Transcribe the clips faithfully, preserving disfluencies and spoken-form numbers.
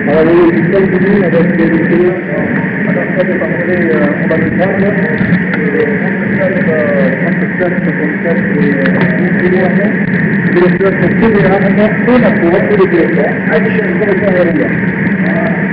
Alors, oui, je suis venu avec des clients à la fois des partenaires fondamentaux, direzione considerata una corte di dieta a discendenza della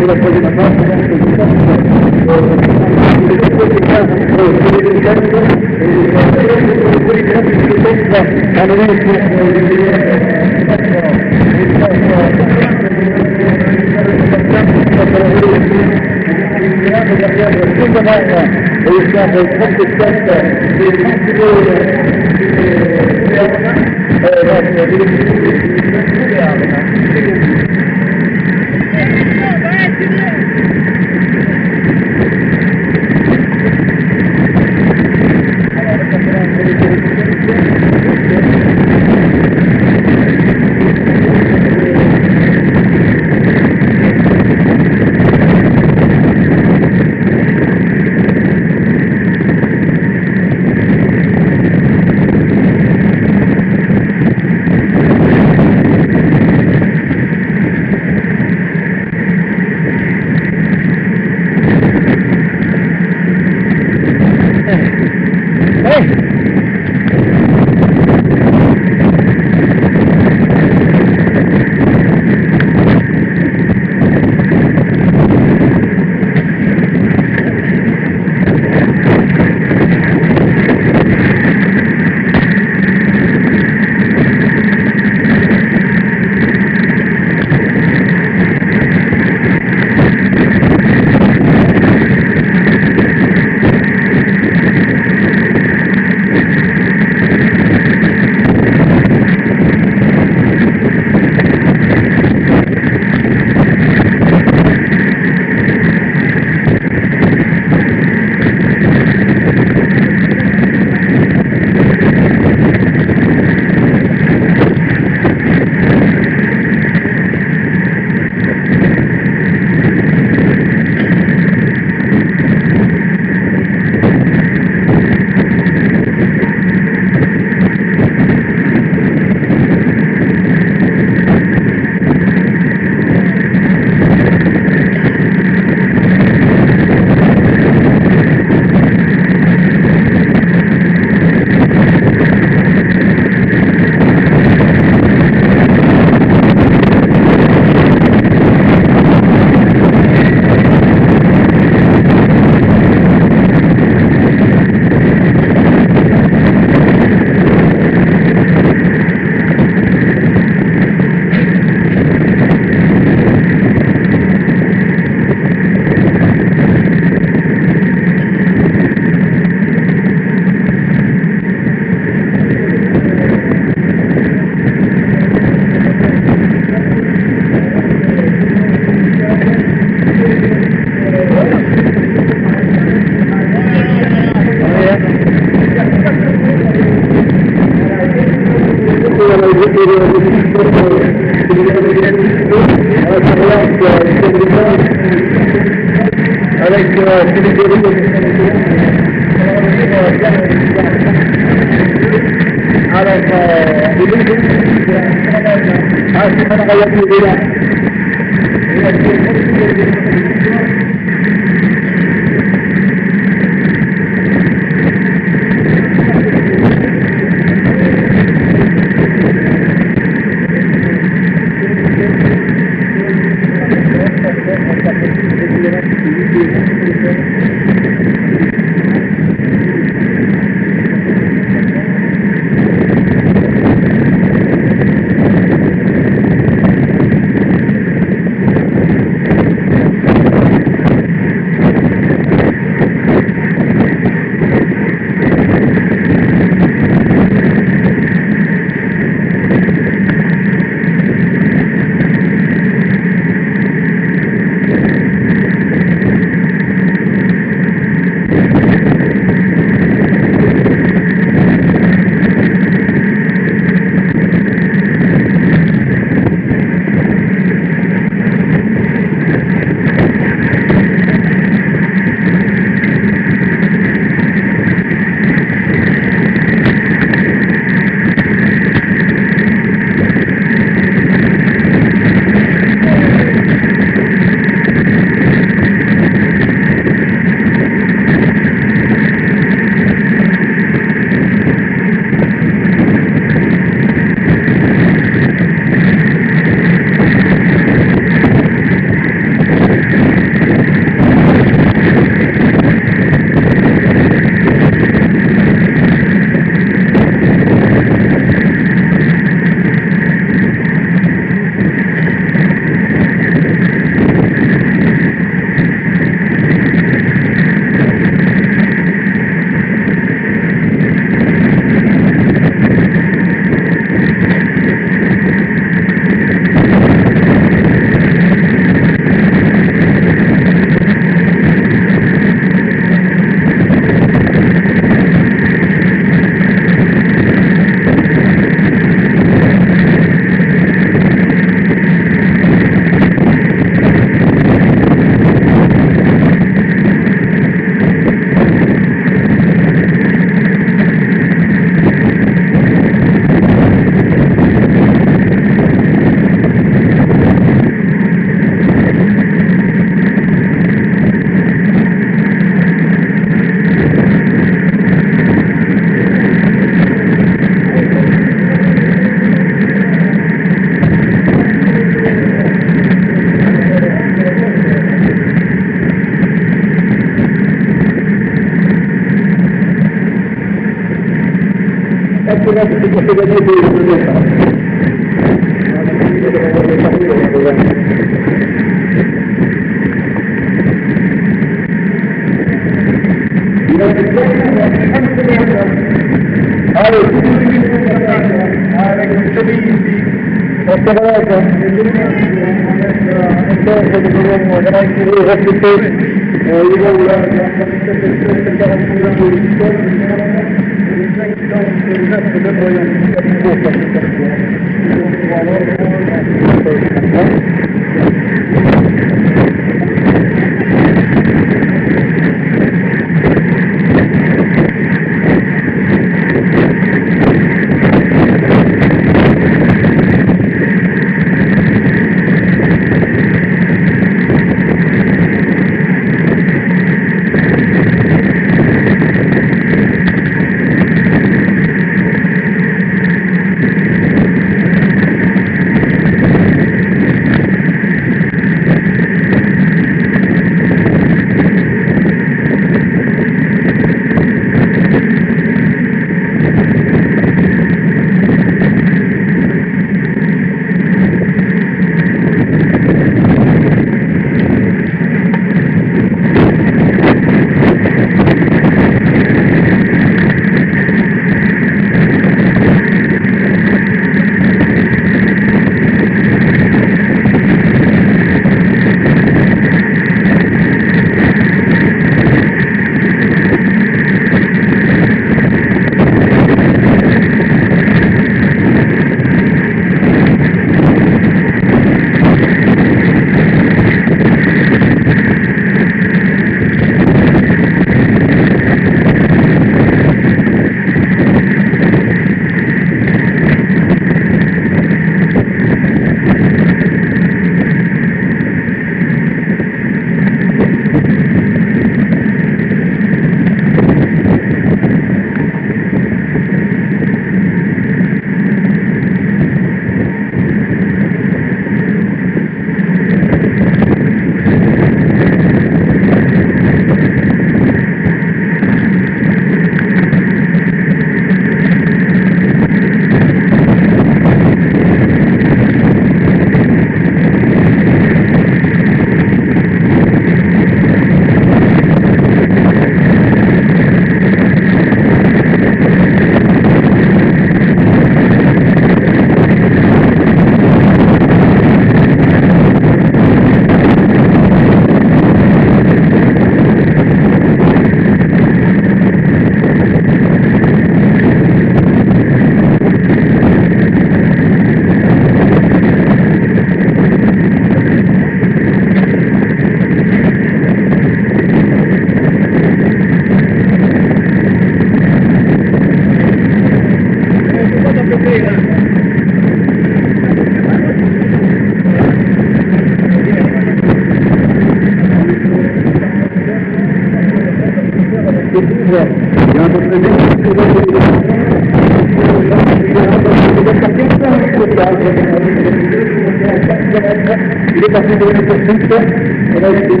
Il est parti de l'année poursuite, on a eu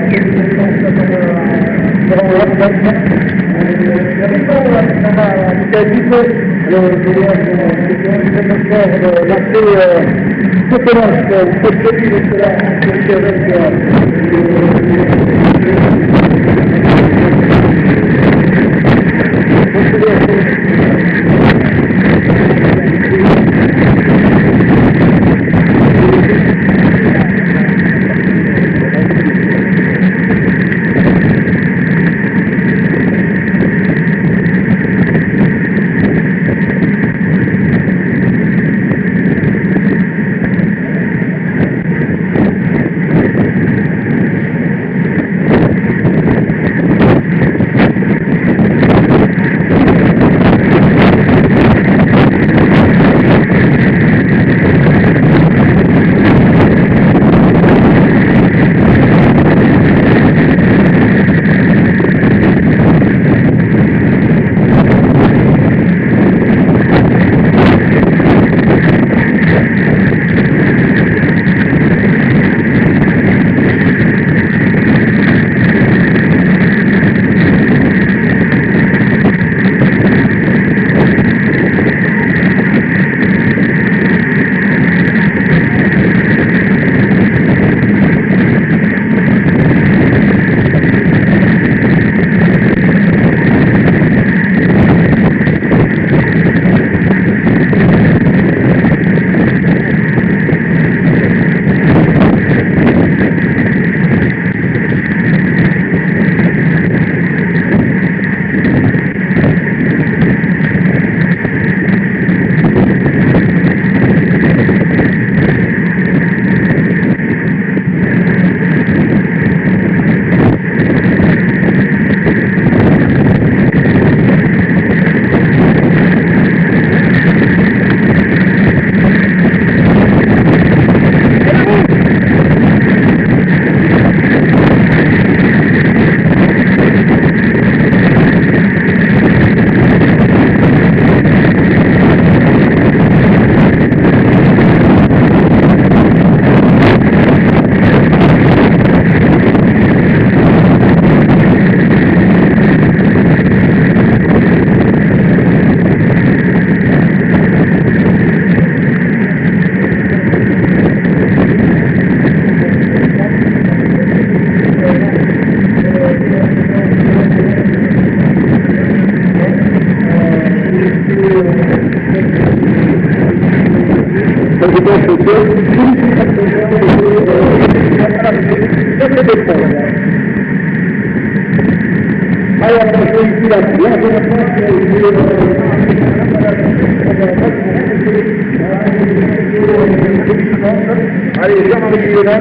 Allez, viens avec les là,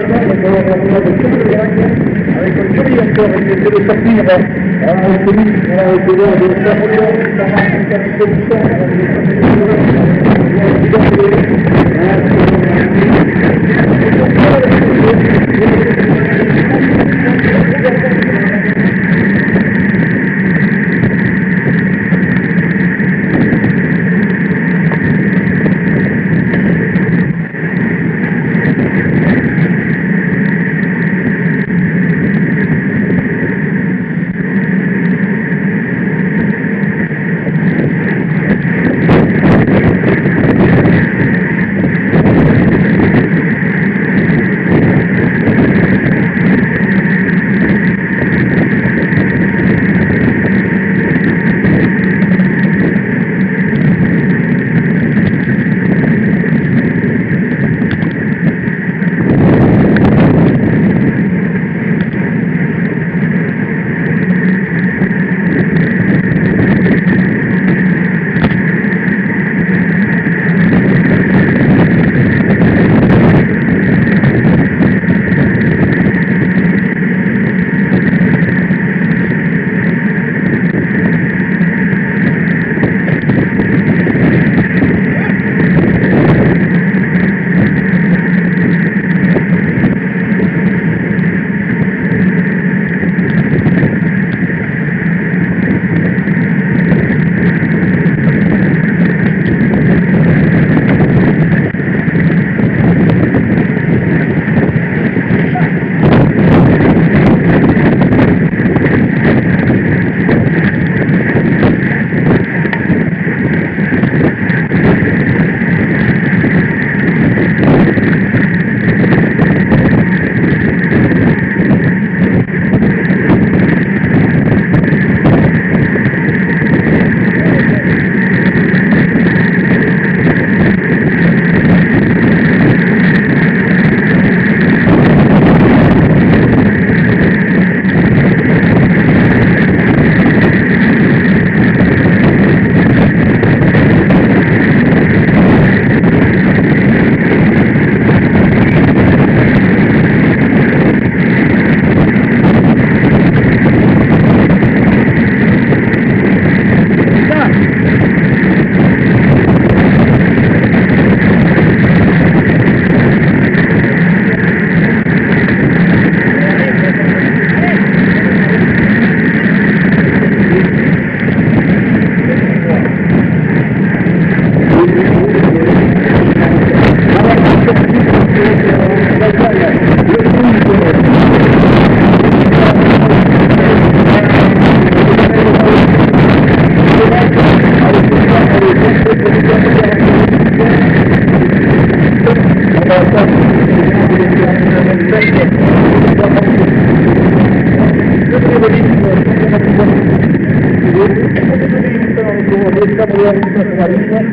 avec un joli acteur, c'est le sortir, on se dit, on a été là, de faire Alessandro Arriva sur la ligne,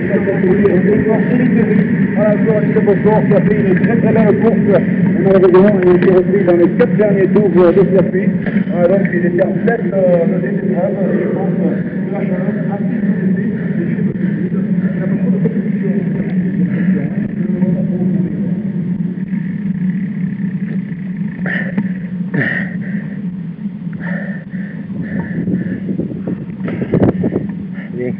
voilà, encore Alessandro Bosco qui a fait une très très belle course, malheureusement il s'est repris dans les quatre derniers tours de circuit, voilà, donc il était en tête de cette épreuve, et je pense que la chance a assez de il y a beaucoup de compétition. Bien.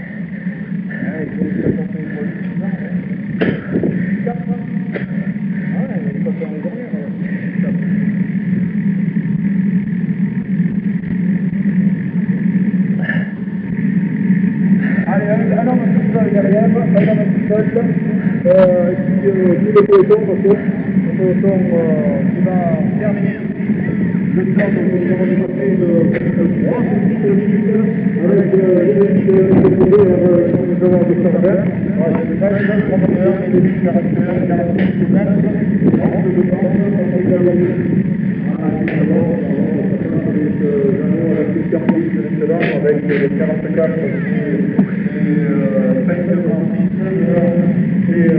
Allez, un homme tout seul derrière, un homme tout seul, euh, qui, euh, qui le peloton, parce que le peloton euh, qui va terminer le temps dont nous avons dépassé de trois minutes avec le nous avons de Sorben, vingt-neuf, trente et un, et demi, quarante et un, quarante-six, vingt, trente de temps, avec le quarante-quatre et vingt-deux et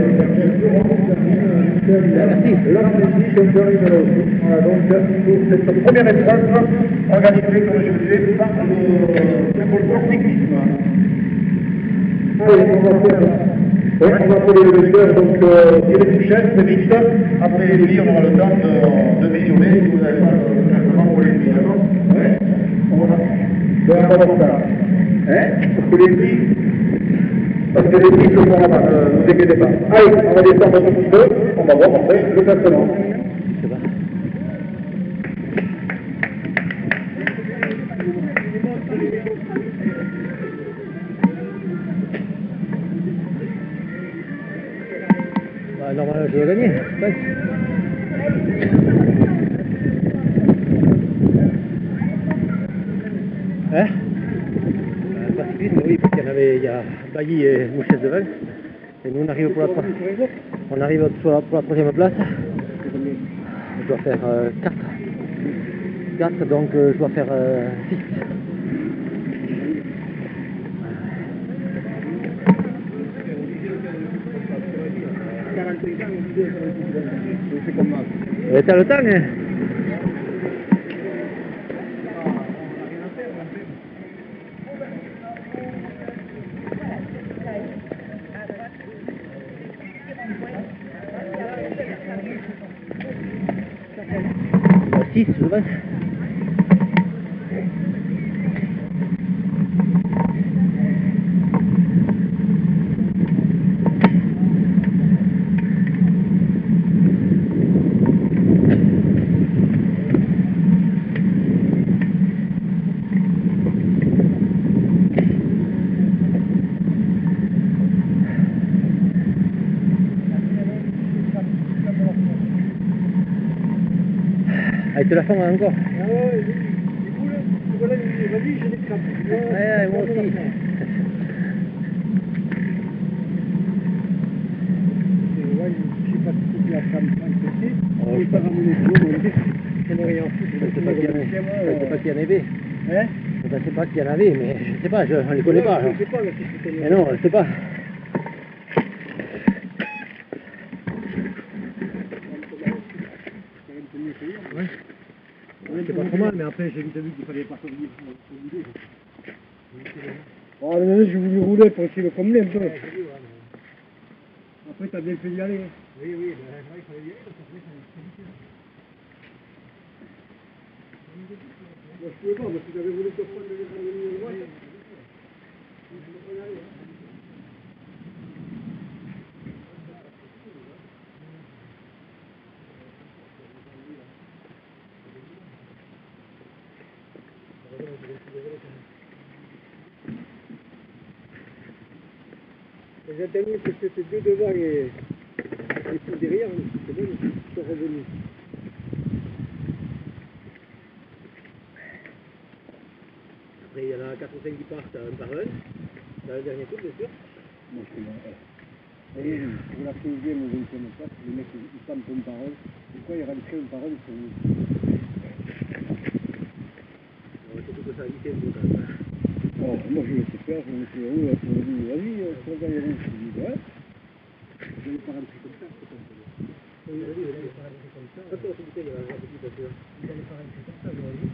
l'Atlantique Championnat de aussi. Voilà, donc pour cette première épreuve organisée, comme je le disais, par le Pôle cyclisme. Allez, on va faire. Oui, on va appeler le leader, donc euh, Thierry Michel, c'est vite. Après lui, on aura le temps de, de visionner, si vous n'avez pas tout simplement pour les filles, d'accord? Oui. Voilà. Donc on va voir ça. Hein? Parce que les filles, parce que les filles se font là-bas, ne vous inquiétez pas. Allez, on va descendre un petit peu, on va voir après le classement. Bah, normalement, je vais gagner. Ouais. Hein? Euh, Pas cyclisme, oui, parce qu'il y en avait, il y a Bailly et Mouchez devant. Et nous, on arrive pour la, on arrive pour la, pour la troisième place. Je dois faire euh, quatre. quatre, donc euh, je dois faire euh, six. Et t'as le temps, hein? six, je pense. Ah, il te la fond encore? Ah ouais, il boule, voilà, vas-y, j'ai des crampes. Ouais, ouais, moi aussi. Ouais, je sais pas si la femme ici, Oh, il je pas sais pas. ramener tout le monde. Je n'ai rien foutu. Je sais pas qu'il y en a- je sais pas qu'il y en avait. Hein? Je ne sais pas qu'il y en avait, mais je sais pas, je ne les connais pas. Je Alors. ne sais pas, là, si je connais. Mais non, je sais pas. Ouais. Ouais, c'est pas trop mal, mais après j'ai vite vu qu'il fallait pas s'oublier. Oh, mais je voulais rouler pour essayer de combler un peu. Après, t'as bien fait d'y aller. Oui, oui, ben, c'est vrai qu'il fallait y aller, parce qu'après, ça allait très vite. Moi, je pouvais pas, parce que j'avais voulu te prendre le ligne droite. Je ne peux pas y aller. J'ai tenu que c'était deux devant et, et tout derrière, c'est bon, ils sont revenus. Après, il y en a quatre ou cinq qui partent un par un. Dans le dernier tour, bien sûr. Moi, je suis là. Et pour la quinzième ou vingtième place, les mecs, ils tampent une parole. Pourquoi ils ramassent une parole, ils sont venus. Surtout que ça a vité un peu quand même. Oh, moi je laissé faire, je me suis dit, oh, là, tu me dis, vas-y, tu vas y aller. Je me dis, ouais. Je n'ai pas rentré comme ça, c'est comme ça. Oui, oui, oui, il n'est pas rentré comme ça. Quand on s'est dit qu'il y avait un petit peu de... Il n'est pas rentré comme ça, j'aurais dit.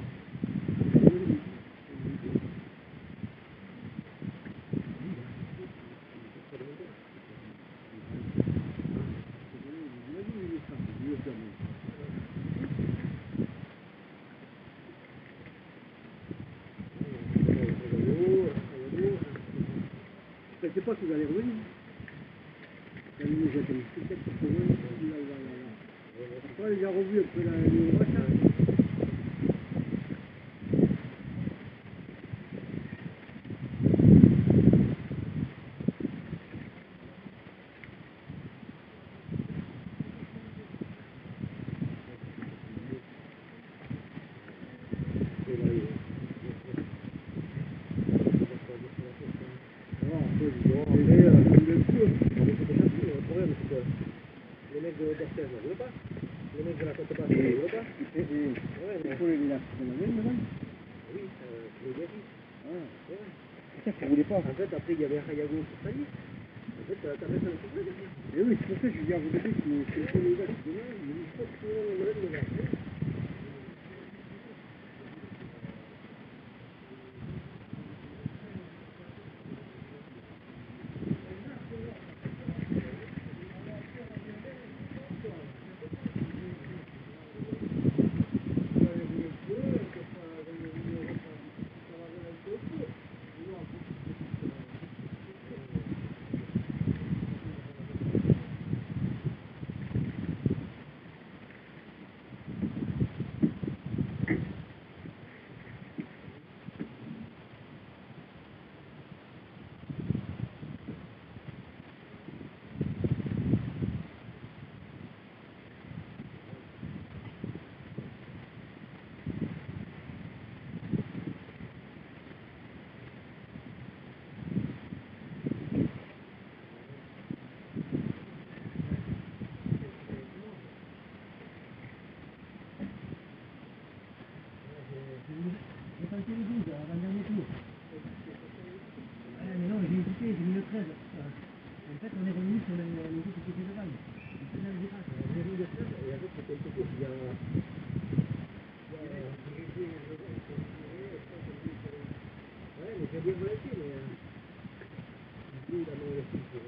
Je ne sais pas si vous allez revenir. La ligne, j'ai fait une petite pour revenir. Après, il a revu un peu la ligne droite. Les mecs de Dortez, ne voulaient pas. Les mecs de la côte basse, ne voulaient pas. Ouais, mais... Pour les villages, vous en avez une, madame? Oui, je l'ai bien dit. Ah, ouais. C'est ça que vous voulez pas. En fait, après, il y avait Hayago sur sa liste. En fait, t'as fait ça le truc. Et oui, c'est pour ça que je dis à vous début, c'est pour les gars, c'est là, mais il faut que tout le monde me le gars. J'ai pas été le douze, avant le dernier tour. Ah, mais non, j'ai hésité, j'ai mis le treize. En fait, on est revenu sur les routes qui étaient devant. C'est dans le virage. J'ai mis le treize et avec c'était quelque chose. Il y a... Ouais, mais j'ai bien volé, mais... Lui, il a mis le six pour...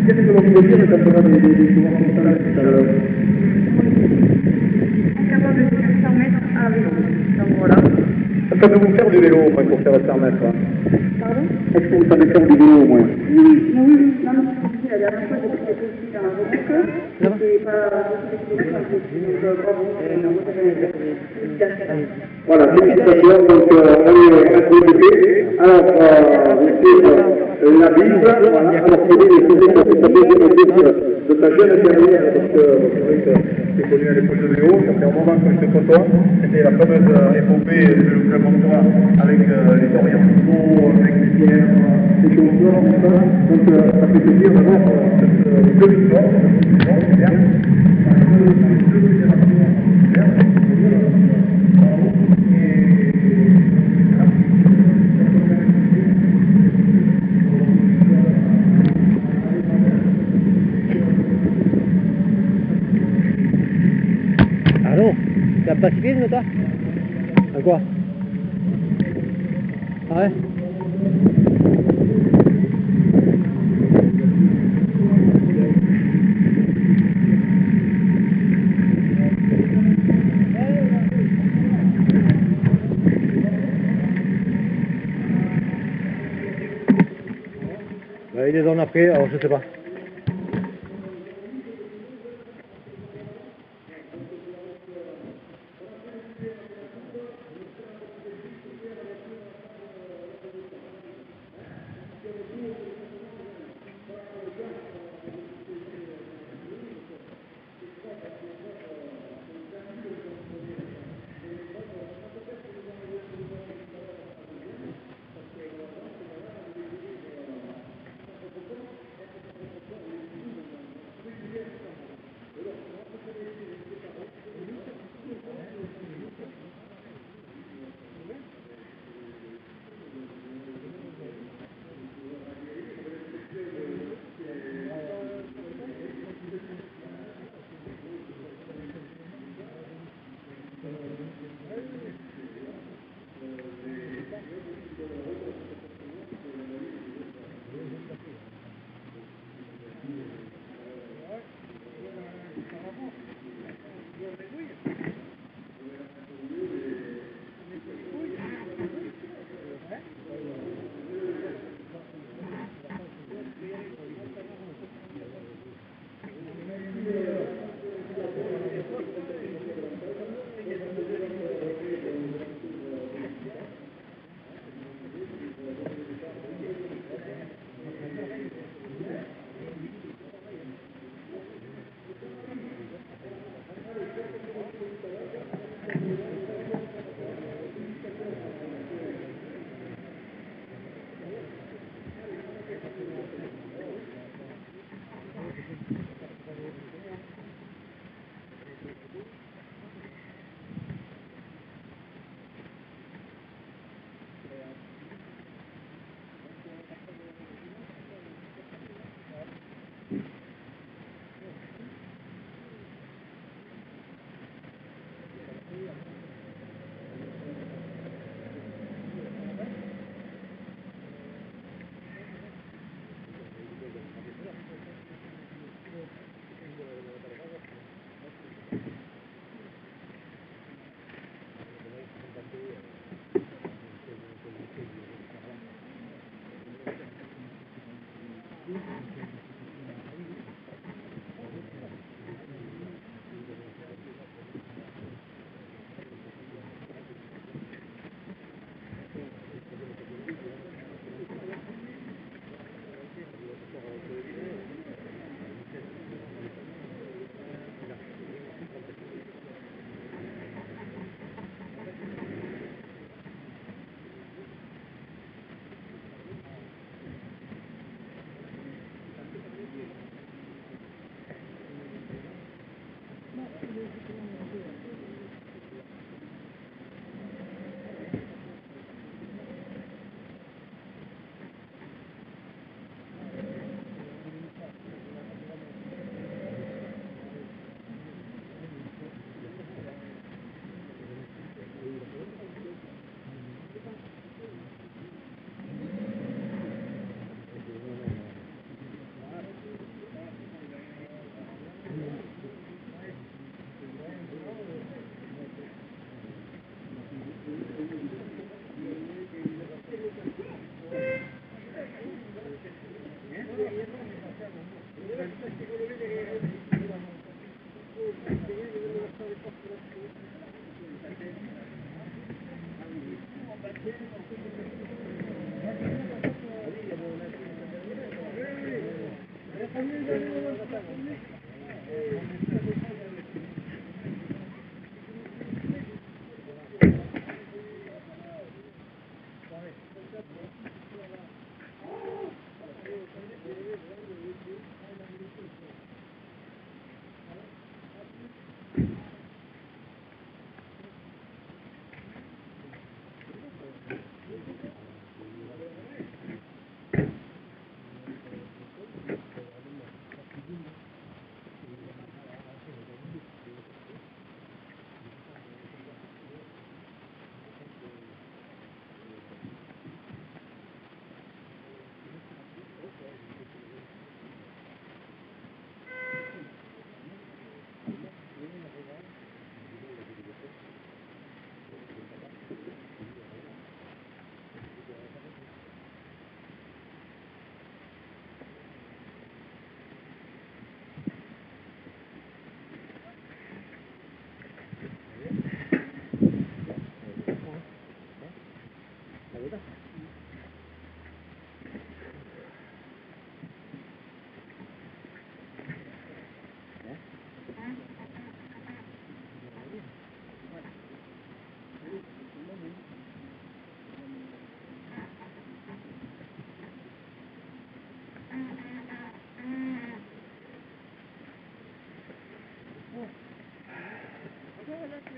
Qu'est-ce que l'on peut dire quand on a des, des, des courants comme ça là tout à l'heure? Capable de faire cent mètres à vélo. Donc voilà. Ça peut vous faire du vélo au moins pour faire cent mètres. Hein. Pardon? Est-ce que vous savez faire du vélo au moins? Oui, oui, oui, oui. Non, mais c'est la dernière fois, j'ai fait aussi dans la remorque. C'était pas beaucoup de kilomètres en plus. Donc euh, bravo. Félicitations. Voilà, félicitations. Donc euh, on est on est occupé. Alors, euh, vous faites euh, la bise. Voilà. Alors, c'est bien de poser pour cette deuxième bise de ta jeune carrière, parce que bon, c'est vrai que c'est connu à l'école de vélo. Ça fait un moment que je te côtoie. C'était la fameuse euh, épopée de vélo club en toi avec euh, les Dorian Football, avec les Pierre, les chauffeurs, tout ça. Donc euh, ça fait plaisir d'avoir euh, cette euh, deux victoires. Bon, c'est bien. Deux fédérations diverses. Ah non, c'est un pacifisme toi? À quoi? Ah ouais? Bah, il les en a pris, alors je sais pas.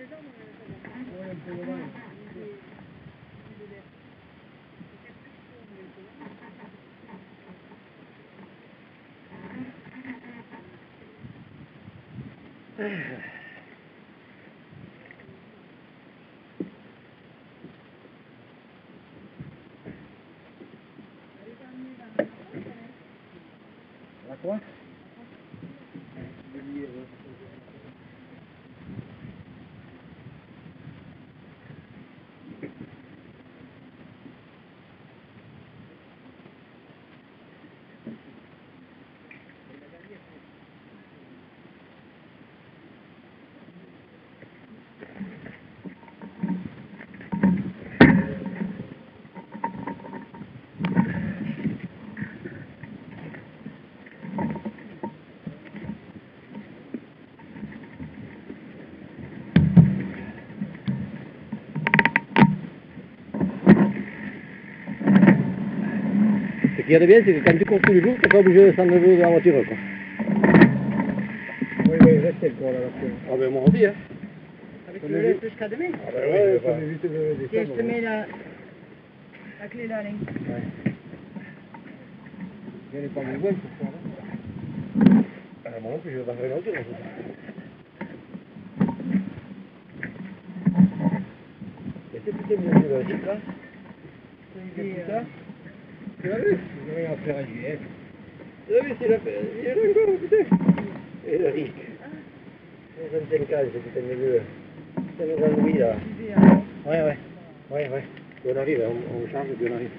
La quoi? Ce qu'il y a de bien, c'est que quand tu cours tous les jours, tu n'es pas obligé de s'en lever de la voiture, quoi. Oui, oui, restez le corps là. Ah ben moi aussi, hein. Avec le lait jusqu'à demain. Ah ben oui, il faut éviter de Tiens, descendre. je te mets la, la clé là, Alain. Ouais. Il n'y en a pas besoin pour ça, là. Ah, moi non plus, je vais pas faire la voiture, en fait. Et c'est plutôt mieux que le rythme, là. Et, euh, Tu l'as vu? Il n'y a rien à faire à lui, hein. Tu l'as vu, c'est la... il est là encore, putain. Et le risque. Les vingt-cinq ans, c'est putain de vieux. C'est le grand Louis, là. j'y vais, alors. Ouais, ouais. Ouais, ouais. On arrive, on, on change, puis on arrive.